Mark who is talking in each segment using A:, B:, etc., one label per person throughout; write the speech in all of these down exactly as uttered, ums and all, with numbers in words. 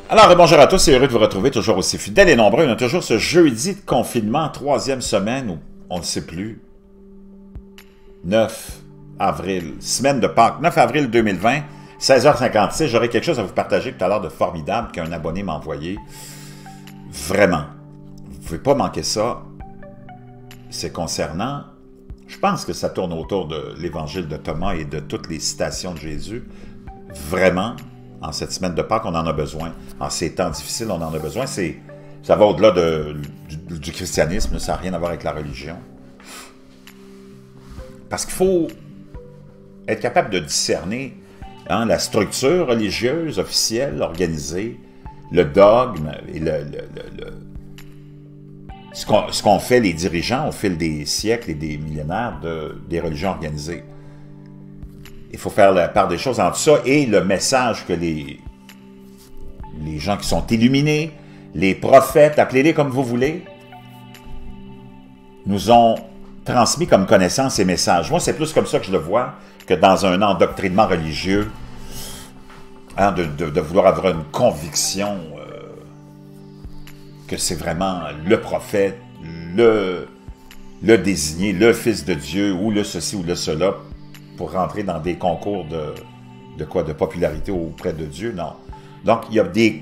A: Alors, bonjour à tous, c'est heureux de vous retrouver, toujours aussi fidèles et nombreux. On a toujours ce jeudi de confinement, troisième semaine, où on ne sait plus. neuf avril, semaine de Pâques, neuf avril deux mille vingt, seize heures cinquante-six. J'aurai quelque chose à vous partager tout à l'heure de formidable qu'un abonné m'a envoyé. Vraiment. Vous ne pouvez pas manquer ça. C'est concernant, je pense que ça tourne autour de l'évangile de Thomas et de toutes les citations de Jésus. Vraiment. En cette semaine de Pâques, on en a besoin. En ces temps difficiles, on en a besoin. C'est, ça va au-delà de, du, du christianisme, ça n'a rien à voir avec la religion. Parce qu'il faut être capable de discerner hein, la structure religieuse, officielle, organisée, le dogme et le, le, le, le, ce qu'on ce qu'on fait les dirigeants au fil des siècles et des millénaires de, des religions organisées. Il faut faire la part des choses entre ça et le message que les, les gens qui sont illuminés, les prophètes, appelez-les comme vous voulez, nous ont transmis comme connaissance et messages. Moi, c'est plus comme ça que je le vois que dans un endoctrinement religieux, hein, de, de, de vouloir avoir une conviction euh, que c'est vraiment le prophète, le, le désigné, le Fils de Dieu, ou le ceci ou le cela, pour rentrer dans des concours de, de quoi, de popularité auprès de Dieu, non. Donc, il y a des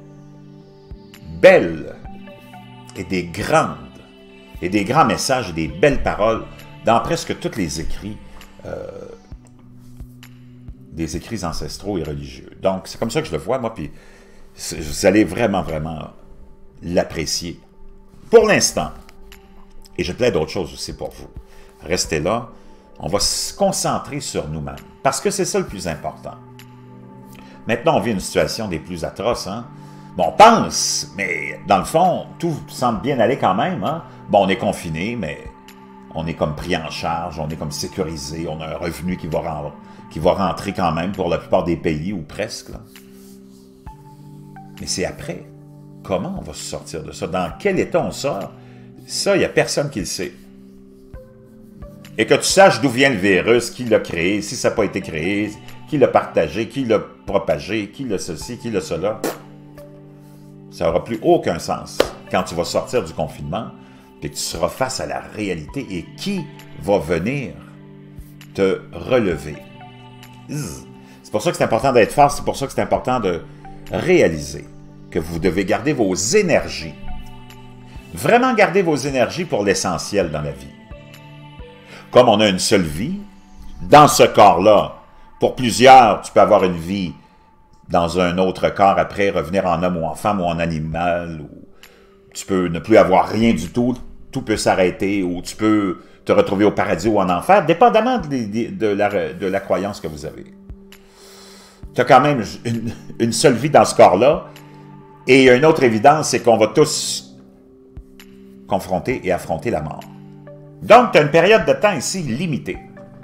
A: belles et des grandes, et des grands messages et des belles paroles dans presque tous les écrits, euh, des écrits ancestraux et religieux. Donc, c'est comme ça que je le vois, moi, puis vous allez vraiment, vraiment l'apprécier. Pour l'instant, et je plaide d'autres choses aussi pour vous, restez là. On va se concentrer sur nous-mêmes, parce que c'est ça le plus important. Maintenant, on vit une situation des plus atroces. Hein? Bon, on pense, mais dans le fond, tout semble bien aller quand même. Hein? Bon, on est confiné, mais on est comme pris en charge, on est comme sécurisé, on a un revenu qui va, rentrer, qui va rentrer quand même pour la plupart des pays, ou presque. Là. Mais c'est après. Comment on va se sortir de ça? Dans quel état on sort? Ça, il n'y a personne qui le sait. Et que tu saches d'où vient le virus, qui l'a créé, si ça n'a pas été créé, qui l'a partagé, qui l'a propagé, qui l'a ceci, qui l'a cela. Ça n'aura plus aucun sens quand tu vas sortir du confinement et que tu seras face à la réalité et qui va venir te relever. C'est pour ça que c'est important d'être fort, c'est pour ça que c'est important de réaliser que vous devez garder vos énergies. Vraiment garder vos énergies pour l'essentiel dans la vie. Comme on a une seule vie, dans ce corps-là, pour plusieurs, tu peux avoir une vie dans un autre corps après, revenir en homme ou en femme ou en animal, ou tu peux ne plus avoir rien du tout, tout peut s'arrêter, ou tu peux te retrouver au paradis ou en enfer, dépendamment de, de, la, de la croyance que vous avez. Tu as quand même une, une seule vie dans ce corps-là, et une autre évidence, c'est qu'on va tous confronter et affronter la mort. Donc, tu as une période de temps ici limitée.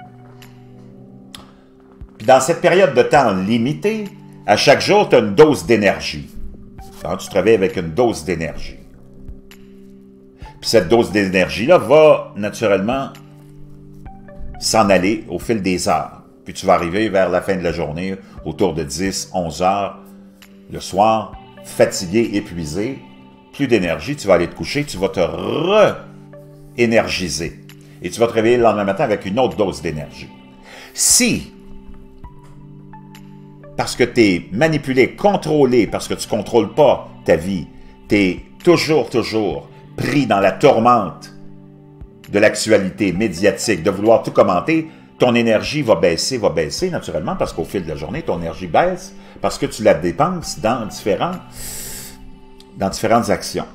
A: Puis dans cette période de temps limitée, à chaque jour, tu as une dose d'énergie. Alors, tu travailles avec une dose d'énergie. Puis cette dose d'énergie-là va naturellement s'en aller au fil des heures. Puis tu vas arriver vers la fin de la journée, autour de dix, onze heures, le soir, fatigué, épuisé, plus d'énergie, tu vas aller te coucher, tu vas te re- énergisé. Et tu vas te réveiller le lendemain matin avec une autre dose d'énergie. Si, parce que tu es manipulé, contrôlé, parce que tu ne contrôles pas ta vie, tu es toujours, toujours pris dans la tourmente de l'actualité médiatique, de vouloir tout commenter, ton énergie va baisser, va baisser naturellement, parce qu'au fil de la journée, ton énergie baisse, parce que tu la dépenses dans, différents, dans différentes actions.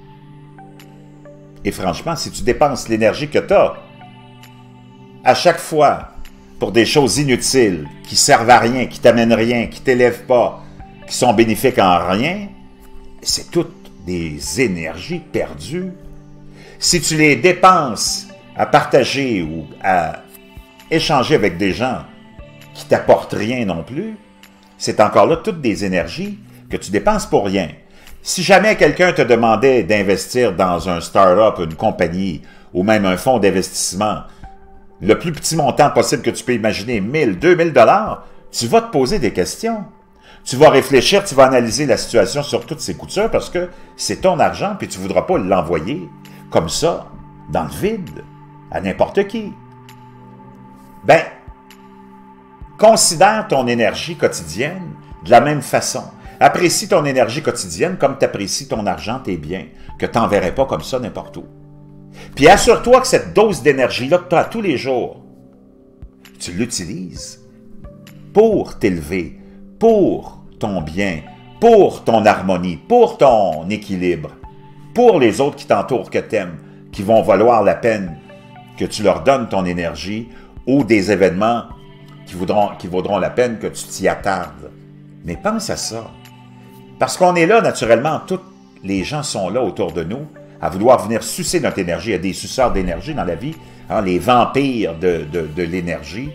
A: Et franchement, si tu dépenses l'énergie que tu as à chaque fois pour des choses inutiles, qui servent à rien, qui t'amènent rien, qui t'élèvent pas, qui sont bénéfiques en rien, c'est toutes des énergies perdues. Si tu les dépenses à partager ou à échanger avec des gens qui t'apportent rien non plus, c'est encore là toutes des énergies que tu dépenses pour rien. Si jamais quelqu'un te demandait d'investir dans un start-up, une compagnie, ou même un fonds d'investissement, le plus petit montant possible que tu peux imaginer, mille, deux mille dollars, tu vas te poser des questions. Tu vas réfléchir, tu vas analyser la situation sur toutes ses coutures parce que c'est ton argent, puis tu ne voudras pas l'envoyer comme ça, dans le vide, à n'importe qui. Ben, considère ton énergie quotidienne de la même façon. Apprécie ton énergie quotidienne comme tu apprécies ton argent, tes biens, que tu n'enverrais pas comme ça n'importe où. Puis assure-toi que cette dose d'énergie-là que tu as tous les jours, tu l'utilises pour t'élever, pour ton bien, pour ton harmonie, pour ton équilibre, pour les autres qui t'entourent, que tu aimes, qui vont valoir la peine que tu leur donnes ton énergie ou des événements qui vaudront, qui vaudront la peine que tu t'y attardes. Mais pense à ça. Parce qu'on est là, naturellement, tous les gens sont là autour de nous à vouloir venir sucer notre énergie. Il y a des suceurs d'énergie dans la vie, hein, les vampires de, de, de l'énergie.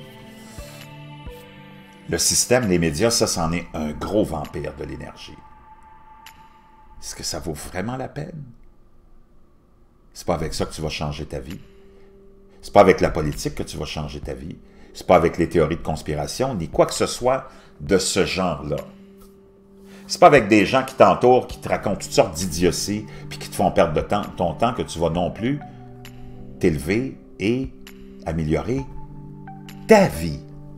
A: Le système, les médias, ça, c'en est un gros vampire de l'énergie. Est-ce que ça vaut vraiment la peine? C'est pas avec ça que tu vas changer ta vie. C'est pas avec la politique que tu vas changer ta vie. C'est pas avec les théories de conspiration, ni quoi que ce soit de ce genre-là. C'est pas avec des gens qui t'entourent, qui te racontent toutes sortes d'idioties, puis qui te font perdre de temps, ton temps, que tu vas non plus t'élever et améliorer ta vie.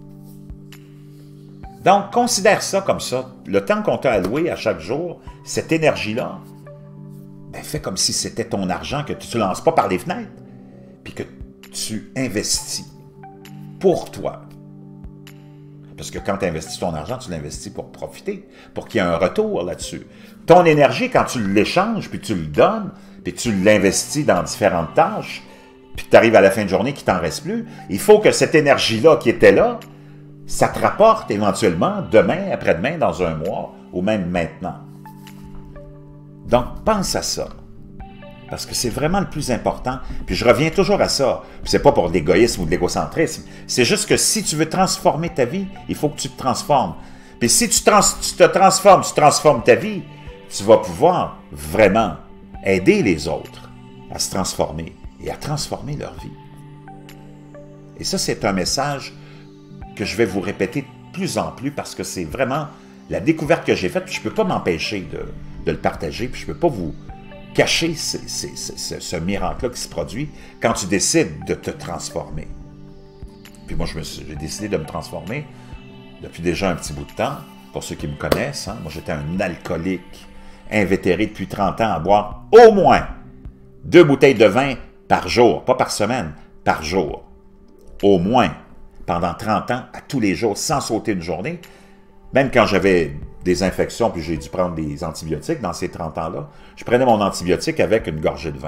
A: Donc, considère ça comme ça. Le temps qu'on t'a alloué à chaque jour, cette énergie-là, ben, fais comme si c'était ton argent que tu ne lances pas par les fenêtres, puis que tu investis pour toi. Parce que quand tu investis ton argent, tu l'investis pour profiter, pour qu'il y ait un retour là-dessus. Ton énergie, quand tu l'échanges, puis tu le donnes, puis tu l'investis dans différentes tâches, puis que tu arrives à la fin de journée qu'il ne t'en reste plus, il faut que cette énergie-là qui était là, ça te rapporte éventuellement demain, après-demain, dans un mois, ou même maintenant. Donc, pense à ça. Parce que c'est vraiment le plus important. Puis je reviens toujours à ça. Puis c'est pas pour de l'égoïsme ou de l'égocentrisme. C'est juste que si tu veux transformer ta vie, il faut que tu te transformes. Puis si tu, trans tu te transformes, tu transformes ta vie, tu vas pouvoir vraiment aider les autres à se transformer et à transformer leur vie. Et ça, c'est un message que je vais vous répéter de plus en plus parce que c'est vraiment la découverte que j'ai faite. Puis je ne peux pas m'empêcher de, de le partager. Puis je ne peux pas vous cacher ce, ce, ce, ce miracle-là qui se produit quand tu décides de te transformer. Puis moi, j'ai décidé de me transformer depuis déjà un petit bout de temps. Pour ceux qui me connaissent, hein, moi j'étais un alcoolique invétéré depuis trente ans à boire au moins deux bouteilles de vin par jour, pas par semaine, par jour. Au moins, pendant trente ans, à tous les jours, sans sauter une journée. Même quand j'avais des infections, puis j'ai dû prendre des antibiotiques dans ces trente ans-là, je prenais mon antibiotique avec une gorgée de vin.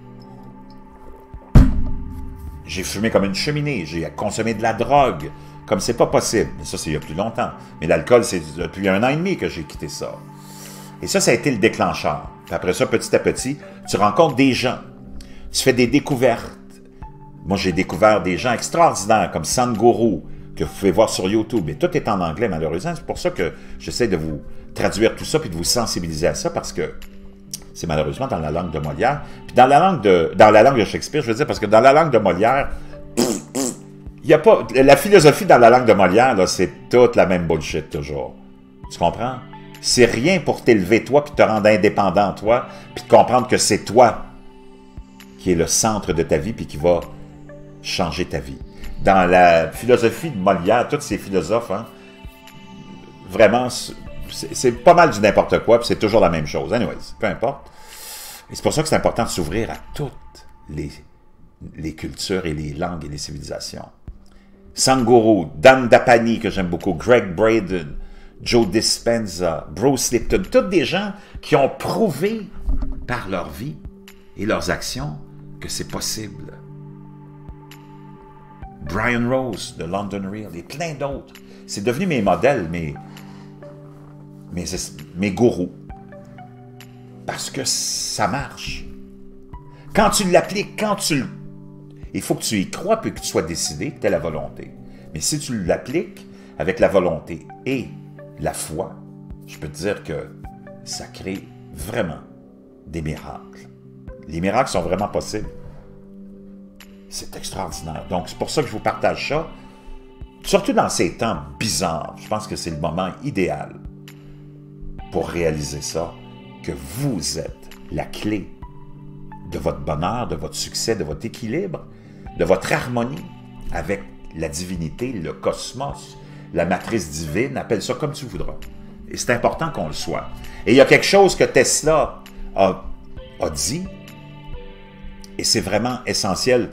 A: J'ai fumé comme une cheminée, j'ai consommé de la drogue, comme c'est pas possible. Mais ça, c'est il y a plus longtemps. Mais l'alcool, c'est depuis un an et demi que j'ai quitté ça. Et ça, ça a été le déclencheur. Puis après ça, petit à petit, tu rencontres des gens, tu fais des découvertes. Moi, j'ai découvert des gens extraordinaires comme Sadhguru, que vous pouvez voir sur YouTube, mais tout est en anglais, malheureusement. C'est pour ça que j'essaie de vous traduire tout ça puis de vous sensibiliser à ça, parce que c'est malheureusement dans la langue de Molière. Puis dans la langue de, dans la langue de Shakespeare, je veux dire, parce que dans la langue de Molière, il n'y a pas... La philosophie dans la langue de Molière, c'est toute la même bullshit, toujours. Tu comprends? C'est rien pour t'élever, toi, puis te rendre indépendant, toi, puis de comprendre que c'est toi qui est le centre de ta vie, puis qui va changer ta vie. Dans la philosophie de Molière, tous ces philosophes, hein, vraiment, c'est pas mal du n'importe quoi, puis c'est toujours la même chose. Anyways, peu importe. Et c'est pour ça que c'est important de s'ouvrir à toutes les, les cultures et les langues et les civilisations. Sadhguru, Dandapani, que j'aime beaucoup, Greg Braden, Joe Dispenza, Bruce Lipton, tous des gens qui ont prouvé par leur vie et leurs actions que c'est possible. Brian Rose de London Real et plein d'autres. C'est devenu mes modèles, mes, mes, mes gourous. Parce que ça marche. Quand tu l'appliques, quand tu... Il faut que tu y crois puis que tu sois décidé, que tu aies la volonté. Mais si tu l'appliques avec la volonté et la foi, je peux te dire que ça crée vraiment des miracles. Les miracles sont vraiment possibles. C'est extraordinaire. Donc, c'est pour ça que je vous partage ça. Surtout dans ces temps bizarres, je pense que c'est le moment idéal pour réaliser ça, que vous êtes la clé de votre bonheur, de votre succès, de votre équilibre, de votre harmonie avec la divinité, le cosmos, la matrice divine, appelle ça comme tu voudras. Et c'est important qu'on le soit. Et il y a quelque chose que Tesla a, a dit, et c'est vraiment essentiel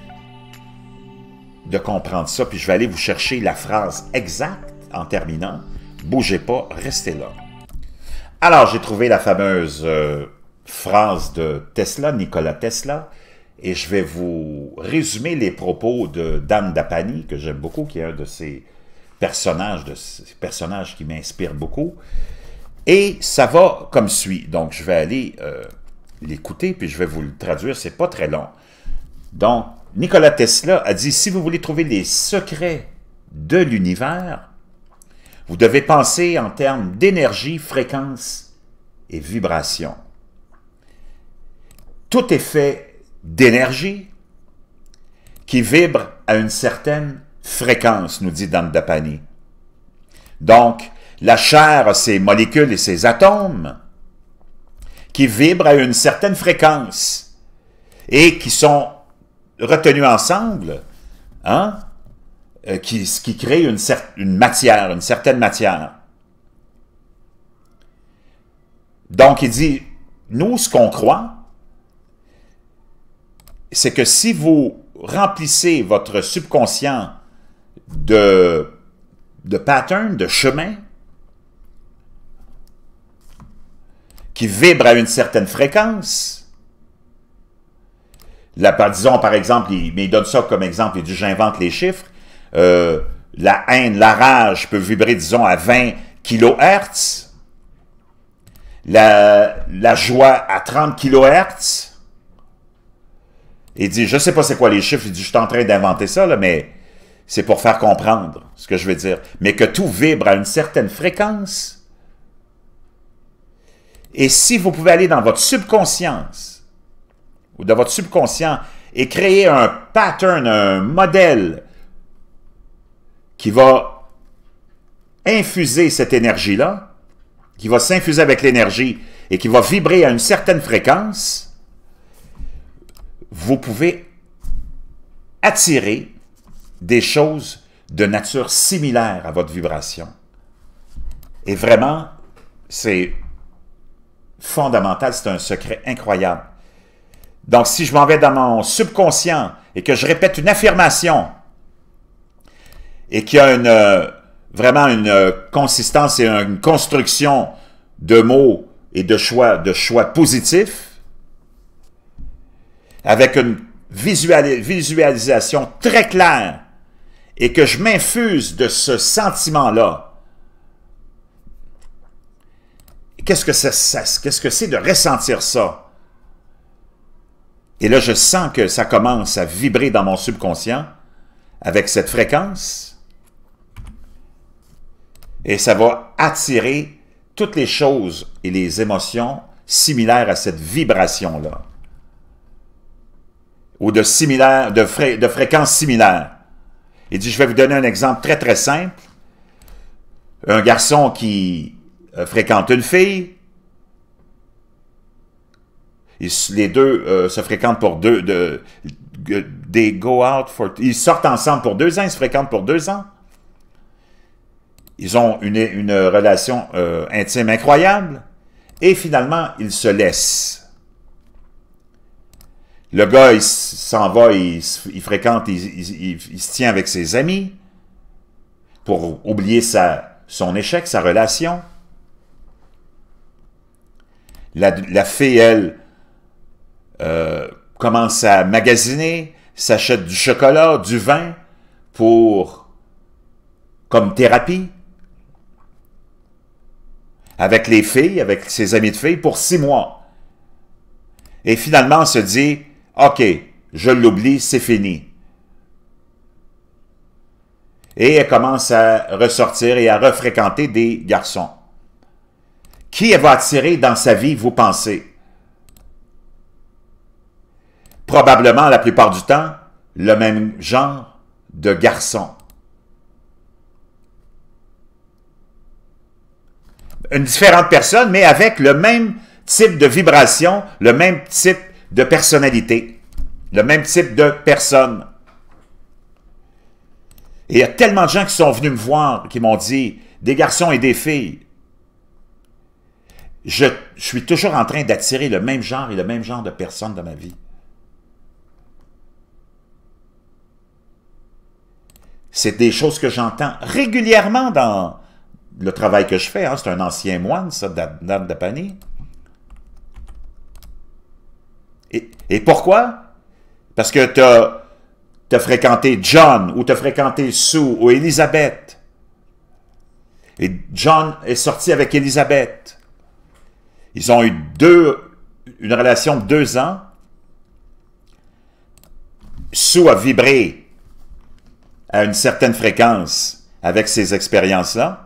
A: de comprendre ça, puis je vais aller vous chercher la phrase exacte en terminant. Bougez pas, restez là. Alors, j'ai trouvé la fameuse euh, phrase de Tesla, Nikola Tesla, et je vais vous résumer les propos de Dan Dapani, que j'aime beaucoup, qui est un de ces personnages, de ces personnages qui m'inspirent beaucoup. Et ça va comme suit. Donc, je vais aller euh, l'écouter, puis je vais vous le traduire, c'est pas très long. Donc, Nikola Tesla a dit, si vous voulez trouver les secrets de l'univers, vous devez penser en termes d'énergie, fréquence et vibration. Tout est fait d'énergie qui vibre à une certaine fréquence, nous dit Dan Dapani. Donc, la chair a ses molécules et ses atomes qui vibrent à une certaine fréquence et qui sont retenus ensemble, hein, euh, qui, qui crée une, une matière, une certaine matière. Donc, il dit, nous, ce qu'on croit, c'est que si vous remplissez votre subconscient de, de patterns, de chemins, qui vibrent à une certaine fréquence, là, disons par exemple, il, mais il donne ça comme exemple, il dit j'invente les chiffres, euh, la haine, la rage peut vibrer, disons, à vingt kilohertz, la, la joie à trente kilohertz. Il dit, je ne sais pas c'est quoi les chiffres, il dit, je suis en train d'inventer ça, là, mais c'est pour faire comprendre ce que je veux dire. Mais que tout vibre à une certaine fréquence. Et si vous pouvez aller dans votre subconscience, ou dans votre subconscient, et créer un pattern, un modèle qui va infuser cette énergie-là, qui va s'infuser avec l'énergie et qui va vibrer à une certaine fréquence, vous pouvez attirer des choses de nature similaire à votre vibration. Et vraiment, c'est fondamental, c'est un secret incroyable. Donc, si je m'en vais dans mon subconscient et que je répète une affirmation et qu'il y a une, euh, vraiment une euh, consistance et une construction de mots et de choix, de choix positifs, avec une visualis- visualisation très claire et que je m'infuse de ce sentiment-là, qu'est-ce que c'est, ça, qu'est-ce que c'est de ressentir ça? Et là, je sens que ça commence à vibrer dans mon subconscient avec cette fréquence. Et ça va attirer toutes les choses et les émotions similaires à cette vibration-là. Ou de, similaire, de, fré, de fréquences similaires. Il dit, je vais vous donner un exemple très très simple. Un garçon qui euh, fréquente une fille, ils, les deux euh, se fréquentent pour deux, de, de, they go out for, ils sortent ensemble pour deux ans, ils se fréquentent pour deux ans. Ils ont une, une relation euh, intime incroyable, et finalement, ils se laissent. Le gars, il s'en va, il, il fréquente, il, il, il, il se tient avec ses amis pour oublier sa, son échec, sa relation. La, la fille, elle, euh, commence à magasiner, s'achète du chocolat, du vin, pour, comme thérapie, avec les filles, avec ses amis de filles, pour six mois. Et finalement, on se dit, OK, je l'oublie, c'est fini. Et elle commence à ressortir et à refréquenter des garçons. Qui elle va attirer dans sa vie, vous pensez? Probablement, la plupart du temps, le même genre de garçon. une différente personne, mais avec le même type de vibration, le même type de personnalité, le même type de personne. Et il y a tellement de gens qui sont venus me voir, qui m'ont dit, des garçons et des filles, je, je suis toujours en train d'attirer le même genre et le même genre de personnes dans ma vie. C'est des choses que j'entends régulièrement dans le travail que je fais. Hein. C'est un ancien moine, ça, Dan Dapani. Et, et pourquoi? Parce que tu as, t'as fréquenté John, ou tu as fréquenté Sue, ou Elisabeth. Et John est sorti avec Elisabeth. Ils ont eu deux, une relation de deux ans. Sue a vibré à une certaine fréquence avec ces expériences-là,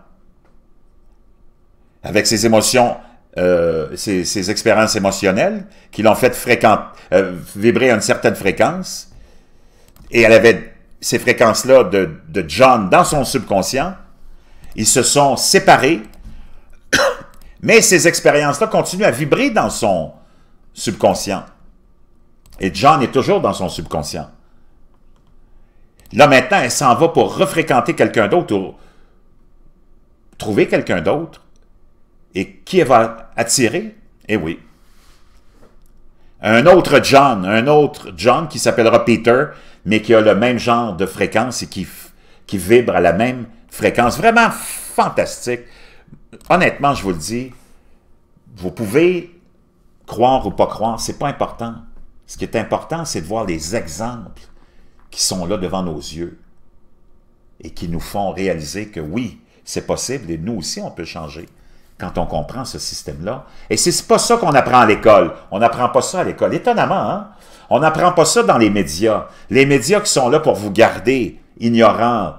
A: avec ces émotions, euh, ces, ces expériences émotionnelles qui l'ont fait fréquent, euh, vibrer à une certaine fréquence, et elle avait ces fréquences-là de, de John dans son subconscient. Ils se sont séparés, mais ces expériences-là continuent à vibrer dans son subconscient. Et John est toujours dans son subconscient. Là, maintenant, elle s'en va pour refréquenter quelqu'un d'autre ou trouver quelqu'un d'autre. Et qui elle va attirer? Eh oui. Un autre John, un autre John qui s'appellera Peter, mais qui a le même genre de fréquence et qui, qui vibre à la même fréquence. Vraiment fantastique. Honnêtement, je vous le dis, vous pouvez croire ou pas croire, c'est pas important. Ce qui est important, c'est de voir les exemples qui sont là devant nos yeux et qui nous font réaliser que oui, c'est possible et nous aussi on peut changer quand on comprend ce système-là. Et c'est pas ça qu'on apprend à l'école. On n'apprend pas ça à l'école. Étonnamment, hein? On n'apprend pas ça dans les médias. Les médias qui sont là pour vous garder ignorants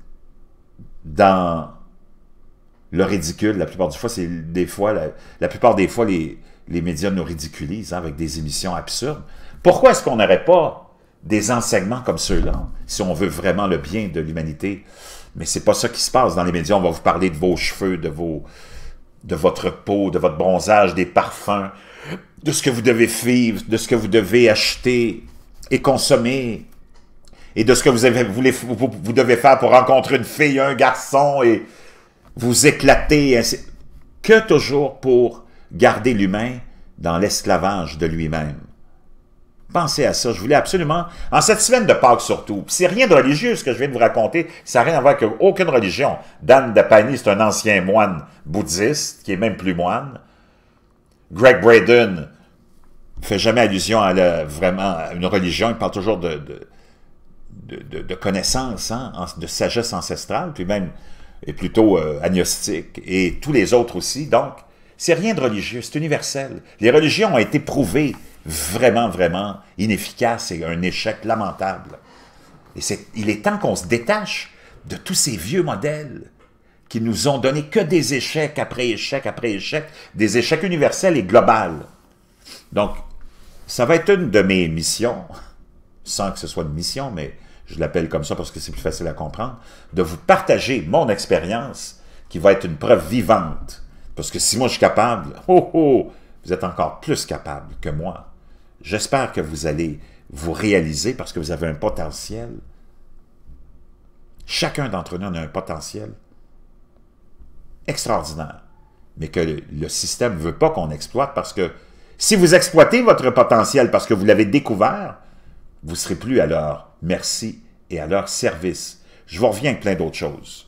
A: dans le ridicule. La plupart du fois, c'est des fois, la, la plupart des fois, les, les médias nous ridiculisent hein, avec des émissions absurdes. Pourquoi est-ce qu'on n'aurait pas des enseignements comme ceux-là, si on veut vraiment le bien de l'humanité? Mais c'est pas ça qui se passe dans les médias. On va vous parler de vos cheveux, de vos, de votre peau, de votre bronzage, des parfums, de ce que vous devez vivre, de ce que vous devez acheter et consommer, et de ce que vous, avez, vous, vous, vous devez faire pour rencontrer une fille, un garçon, et vous éclater, ainsi, que toujours pour garder l'humain dans l'esclavage de lui-même. Pensez à ça, je voulais absolument, en cette semaine de Pâques surtout, c'est rien de religieux ce que je viens de vous raconter, ça n'a rien à voir avec aucune religion. Dan Dapani, c'est un ancien moine bouddhiste, qui est même plus moine. Greg Braden ne fait jamais allusion à la, vraiment à une religion, il parle toujours de, de, de, de, de connaissances, hein, de sagesse ancestrale, puis même est plutôt euh, agnostique, et tous les autres aussi, donc c'est rien de religieux, c'est universel. Les religions ont été prouvées vraiment, vraiment inefficaces et un échec lamentable. Et c'est, il est temps qu'on se détache de tous ces vieux modèles qui nous ont donné que des échecs après échec après échec, des échecs universels et globaux. Donc, ça va être une de mes missions, sans que ce soit une mission, mais je l'appelle comme ça parce que c'est plus facile à comprendre, de vous partager mon expérience qui va être une preuve vivante. Parce que si moi je suis capable, oh oh, vous êtes encore plus capable que moi. J'espère que vous allez vous réaliser parce que vous avez un potentiel. Chacun d'entre nous a un potentiel extraordinaire, mais que le, le système ne veut pas qu'on exploite parce que si vous exploitez votre potentiel parce que vous l'avez découvert, vous ne serez plus à leur merci et à leur service. Je vous reviens avec plein d'autres choses.